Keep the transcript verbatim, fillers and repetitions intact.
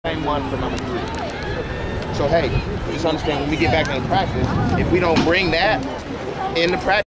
Same one for number three. So hey, just understand when we get back into practice, if we don't bring that in the practice,